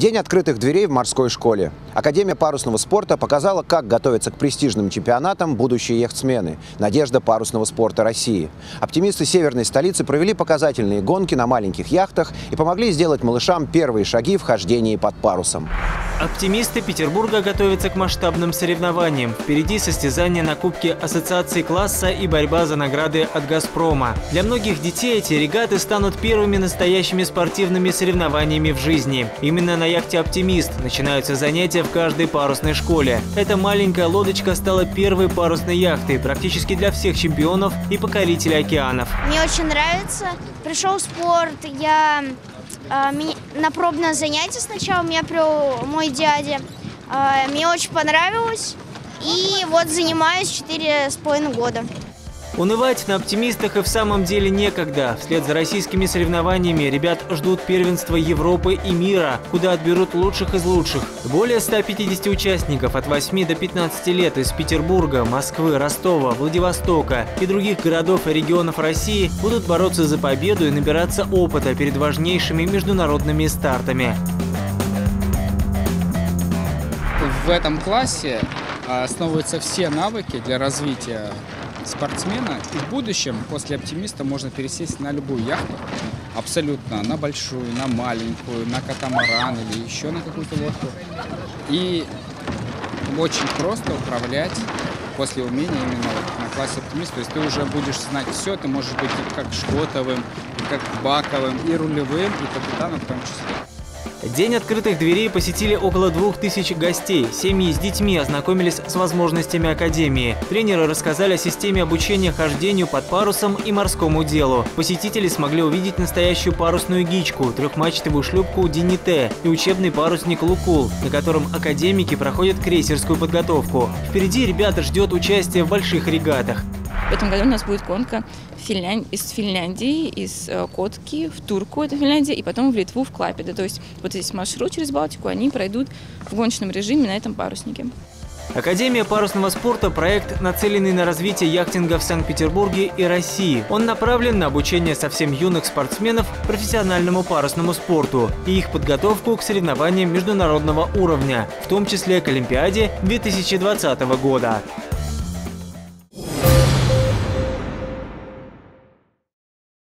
День открытых дверей в морской школе. Академия парусного спорта показала, как готовятся к престижным чемпионатам будущие яхтсмены. Надежда парусного спорта России. Оптимисты северной столицы провели показательные гонки на маленьких яхтах и помогли сделать малышам первые шаги в хождении под парусом. Оптимисты Петербурга готовятся к масштабным соревнованиям. Впереди состязания на Кубке Ассоциации класса и борьба за награды от «Газпрома». Для многих детей эти регаты станут первыми настоящими спортивными соревнованиями в жизни. Именно на яхте «Оптимист» начинаются занятия в каждой парусной школе. Эта маленькая лодочка стала первой парусной яхтой практически для всех чемпионов и покорителей океанов. Мне очень нравится. Пришел в спорт, я на пробное занятие сначала меня привел мой дядя. Мне очень понравилось. И вот занимаюсь 4,5 года. Унывать на «Оптимистах» и в самом деле некогда. Вслед за российскими соревнованиями ребят ждут первенства Европы и мира, куда отберут лучших из лучших. Более 150 участников от 8 до 15 лет из Петербурга, Москвы, Ростова, Владивостока и других городов и регионов России будут бороться за победу и набираться опыта перед важнейшими международными стартами. В этом классе основываются все навыки для развития спортсмена, и в будущем после «Оптимиста» можно пересесть на любую яхту, абсолютно, на большую, на маленькую, на катамаран или еще на какую-то лодку. И очень просто управлять после умения именно на классе «Оптимист». То есть ты уже будешь знать все, ты можешь быть и как шкотовым, и как баковым, и рулевым, и капитаном в том числе. День открытых дверей посетили около 2000 гостей. Семьи с детьми ознакомились с возможностями академии. Тренеры рассказали о системе обучения хождению под парусом и морскому делу. Посетители смогли увидеть настоящую парусную гичку, трехмачтовую шлюпку «Динité» и учебный парусник «Лукул», на котором академики проходят крейсерскую подготовку. Впереди ребята ждет участие в больших регатах. В этом году у нас будет гонка из Финляндии, из Котки в Турку, это Финляндия, и потом в Литву, в Клайпеду. То есть вот здесь маршрут через Балтику, они пройдут в гоночном режиме на этом паруснике. Академия парусного спорта – проект, нацеленный на развитие яхтинга в Санкт-Петербурге и России. Он направлен на обучение совсем юных спортсменов профессиональному парусному спорту и их подготовку к соревнованиям международного уровня, в том числе к Олимпиаде 2020 года.